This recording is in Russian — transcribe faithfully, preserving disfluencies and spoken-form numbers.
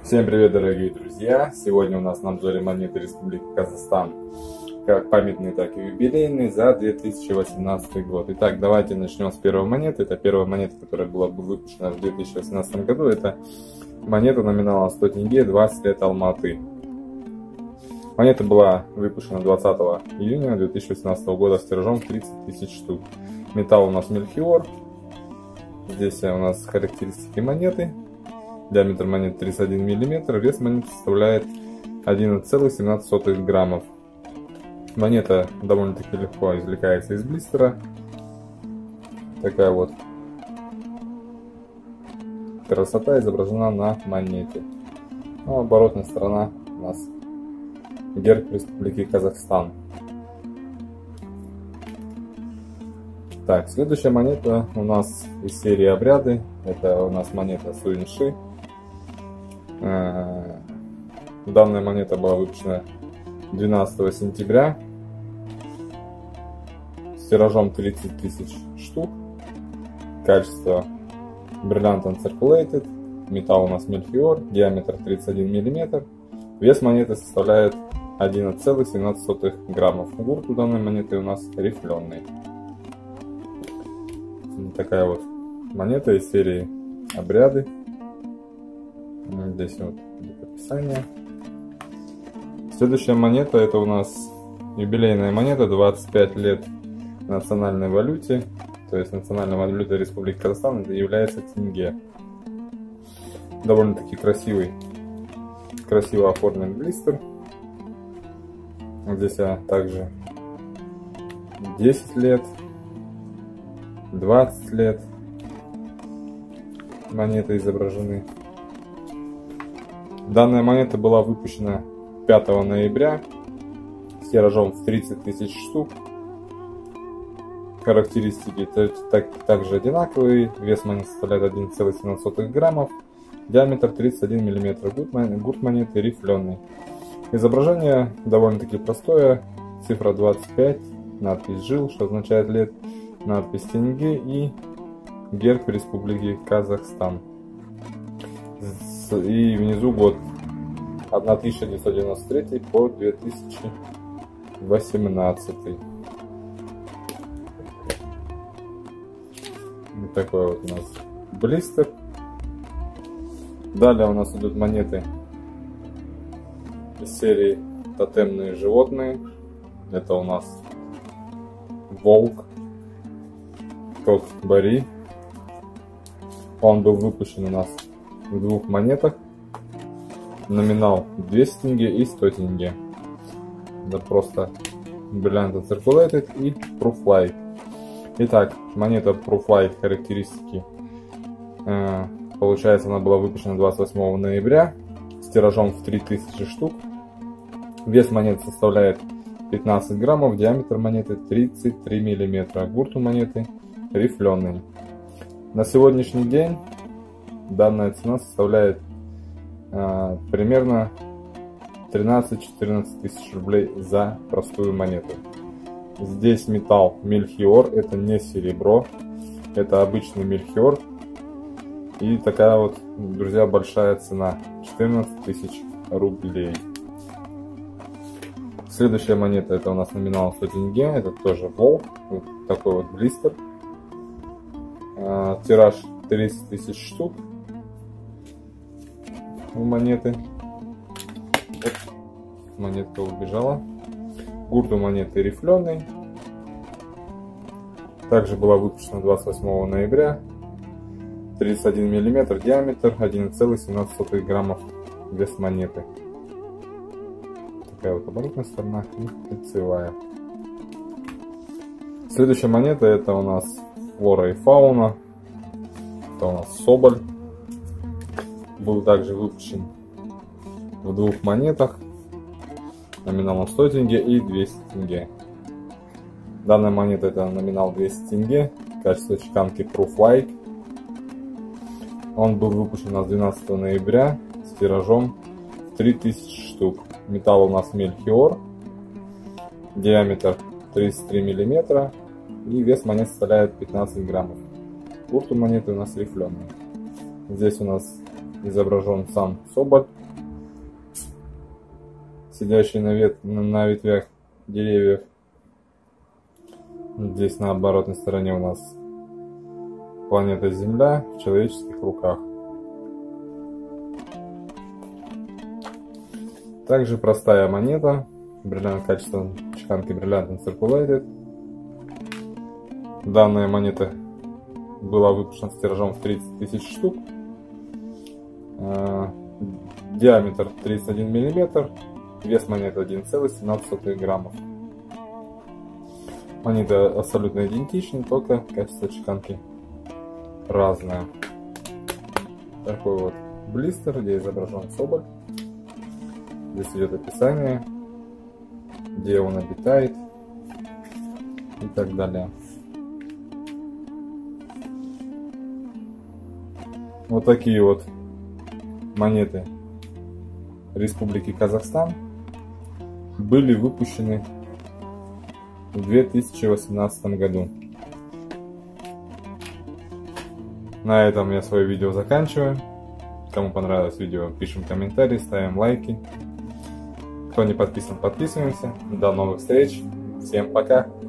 Всем привет, дорогие друзья! Сегодня у нас на обзоре монеты Республики Казахстан, как памятные, так и юбилейные, за две тысячи восемнадцатый год. Итак, давайте начнем с первой монеты. Это первая монета, которая была выпущена в две тысячи восемнадцатом году. Это монета номиналом сто тенге, двадцать лет Алматы. Монета была выпущена двадцатого июня две тысячи восемнадцатого года с тиражом тридцать тысяч штук. Металл у нас мельхиор. Здесь у нас характеристики монеты. Диаметр монеты тридцать один миллиметр, вес монеты составляет одиннадцать целых семнадцать сотых граммов. Монета довольно-таки легко извлекается из блистера. Такая вот красота изображена на монете. Ну, оборотная сторона у нас герб Республики Казахстан. Так, следующая монета у нас из серии обряды. Это у нас монета Суинши. Данная монета была выпущена двенадцатого сентября с тиражом тридцать тысяч штук. Качество Brilliant Uncirculated. Металл у нас мельхиор. Диаметр тридцать один миллиметр. Вес монеты составляет одиннадцать целых семнадцать сотых граммов. Гурт у данной монеты у нас рифленый. Такая вот монета из серии обряды. Здесь вот описание. Следующая монета — это у нас юбилейная монета, двадцать пять лет национальной валюте. То есть национальная валюта Республики Казахстан это является тенге. Довольно-таки красивый, красиво оформлен блистер. Здесь а также десять лет, двадцать лет монеты изображены. Данная монета была выпущена пятого ноября с тиражом в тридцать тысяч штук. Характеристики так, также одинаковые. Вес монеты составляет одиннадцать целых семнадцать сотых граммов. Диаметр тридцать один миллиметр. Гурт монеты рифленый. Изображение довольно-таки простое. Цифра двадцать пять. Надпись жил, что означает лет. Надпись тенге и герб Республики Казахстан. И внизу год тысяча девятьсот девяносто третий по две тысячи восемнадцатый. Вот такой вот у нас блистер. Далее у нас идут монеты из серии тотемные животные. Это у нас волк, кот Бари. Он был выпущен у нас в двух монетах. Номинал двести тенге и сто тенге. Это просто Brilliant Uncirculated и Proof Light. Итак, монета Proof Light характеристики. Э, получается, она была выпущена двадцать восьмого ноября с тиражом в три тысячи штук. Вес монеты составляет пятнадцать граммов, диаметр монеты тридцать три миллиметра. Гурт у монеты рифленый. На сегодняшний день данная цена составляет э, примерно тринадцать-четырнадцать тысяч рублей за простую монету. Здесь металл мельхиор, это не серебро, это обычный мельхиор. И такая вот, друзья, большая цена, четырнадцать тысяч рублей. Следующая монета — это у нас номинал сто тенге, это тоже волк, вот такой вот блистер. Э, тираж тридцать тысяч штук у монеты. Вот, монетка убежала. Гурт у монеты рифленый. Также была выпущена двадцать восьмого ноября. тридцать один миллиметр диаметр, одиннадцать целых семнадцать сотых граммов вес монеты. Такая вот оборотная сторона и лицевая. Следующая монета — это у нас флора и фауна. Это у нас соболь. Был также выпущен в двух монетах. Номиналом сто тенге и двести тенге. Данная монета — это номинал двести тенге. Качество чеканки Proof Light. Он был выпущен у нас двенадцатого ноября с тиражом три тысячи штук. Металл у нас мельхиор. Диаметр тридцать три миллиметра. И вес монеты составляет пятнадцать граммов. Гурт у монеты у нас рифленый. Здесь у нас изображен сам соболь, сидящий на, вет... на ветвях деревьев. Здесь на оборотной стороне у нас планета Земля в человеческих руках. Также простая монета, бриллиант, качество чеканки Brilliant Circulated. Данная монета была выпущена с тиражом в тридцать тысяч штук. Диаметр тридцать один миллиметр, вес монеты один целых семнадцать сотых граммов. Монеты абсолютно идентичны, только качество чеканки разное. Такой вот блистер, где изображен соболь. Здесь идет описание, где он обитает и так далее. Вот такие вот монеты Республики Казахстан были выпущены в две тысячи восемнадцатом году. На этом я свое видео заканчиваю. Кому понравилось видео, пишем комментарии, ставим лайки. Кто не подписан, подписываемся. До новых встреч. Всем пока.